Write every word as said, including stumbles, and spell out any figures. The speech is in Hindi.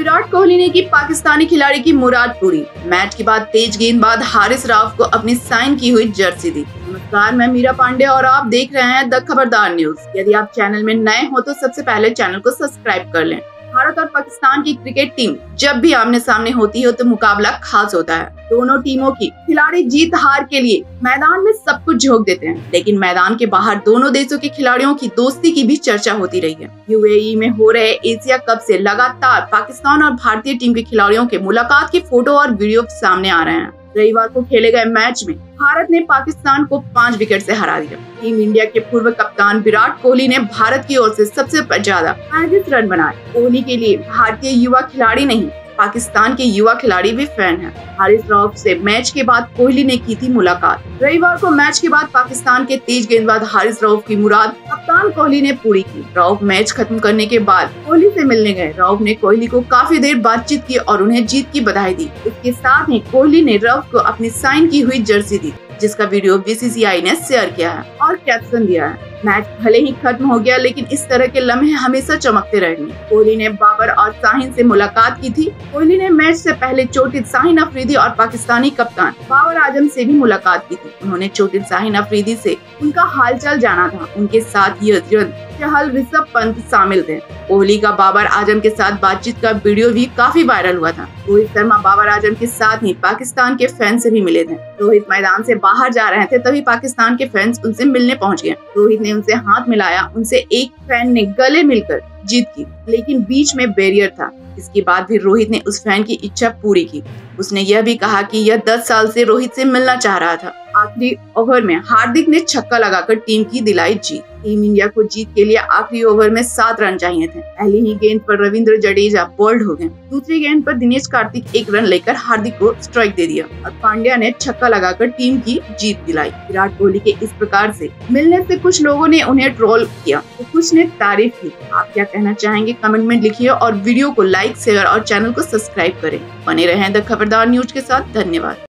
विराट कोहली ने की पाकिस्तानी खिलाड़ी की मुराद पूरी। मैच के बाद तेज गेंदबाज हारिस राव को अपनी साइन की हुई जर्सी दी। नमस्कार, मैं मीरा पांडे और आप देख रहे हैं द खबरदार न्यूज। यदि आप चैनल में नए हो तो सबसे पहले चैनल को सब्सक्राइब कर लें। भारत और पाकिस्तान की क्रिकेट टीम जब भी आमने सामने होती है तो मुकाबला खास होता है। दोनों टीमों की खिलाड़ी जीत हार के लिए मैदान में सब कुछ झोंक देते हैं, लेकिन मैदान के बाहर दोनों देशों के खिलाड़ियों की दोस्ती की भी चर्चा होती रही है। यूएई में हो रहे एशिया कप से लगातार पाकिस्तान और भारतीय टीम के खिलाड़ियों के मुलाकात की फोटो और वीडियो सामने आ रहे हैं। रविवार को खेले गए मैच में भारत ने पाकिस्तान को पाँच विकेट से हरा दिया। टीम इंडिया के पूर्व कप्तान विराट कोहली ने भारत की ओर से सबसे ज्यादा पैंतीस रन बनाए। कोहली के लिए भारतीय युवा खिलाड़ी नहीं, पाकिस्तान के युवा खिलाड़ी भी फैन हैं। हारिस राव से मैच के बाद कोहली ने की थी मुलाकात। रविवार को मैच के बाद पाकिस्तान के तेज गेंदबाज हारिस राव की मुराद कप्तान कोहली ने पूरी की। राव मैच खत्म करने के बाद कोहली से मिलने गए। राव ने कोहली को काफी देर बातचीत की और उन्हें जीत की बधाई दी। इसके साथ ही कोहली ने राव को अपनी साइन की हुई जर्सी दी, जिसका वीडियो बीसीसीआई ने शेयर किया है और कैप्शन दिया है, मैच भले ही खत्म हो गया लेकिन इस तरह के लम्हे हमेशा चमकते रहेंगे। कोहली ने बाबर और शाहीन से मुलाकात की थी। कोहली ने मैच से पहले चोटिल शाहीन अफरीदी और पाकिस्तानी कप्तान बाबर आजम से भी मुलाकात की थी। उन्होंने चोटिल शाहीन अफरीदी से उनका हालचाल जाना था। उनके साथ युजवेंद्र चहल, ऋषभ पंत शामिल थे। कोहली का बाबर आजम के साथ बातचीत का वीडियो भी काफी वायरल हुआ था। रोहित शर्मा बाबर आजम के साथ ही पाकिस्तान के फैन से भी मिले थे। रोहित मैदान से बाहर जा रहे थे तभी पाकिस्तान के फैंस उनसे मिलने पहुंच गए। रोहित ने उनसे हाथ मिलाया। उनसे एक फैन ने गले मिलकर जीत की, लेकिन बीच में बैरियर था। इसके बाद भी रोहित ने उस फैन की इच्छा पूरी की। उसने यह भी कहा कि यह दस साल से रोहित से मिलना चाह रहा था। आखिरी ओवर में हार्दिक ने छक्का लगाकर टीम की दिलाई जीत। टीम इंडिया को जीत के लिए आखिरी ओवर में सात रन चाहिए थे। पहली ही गेंद पर रविंद्र जडेजा बोल्ड हो गए। दूसरी गेंद पर दिनेश कार्तिक एक रन लेकर हार्दिक को स्ट्राइक दे दिया और पांड्या ने छक्का लगाकर टीम की जीत दिलाई। विराट कोहली के इस प्रकार से मिलने से कुछ लोगों ने उन्हें ट्रोल किया तो कुछ ने तारीफ की। आप क्या कहना चाहेंगे कमेंट में लिखिए और वीडियो को लाइक, शेयर और चैनल को सब्सक्राइब करें। बने रहें द खबरदार न्यूज के साथ। धन्यवाद।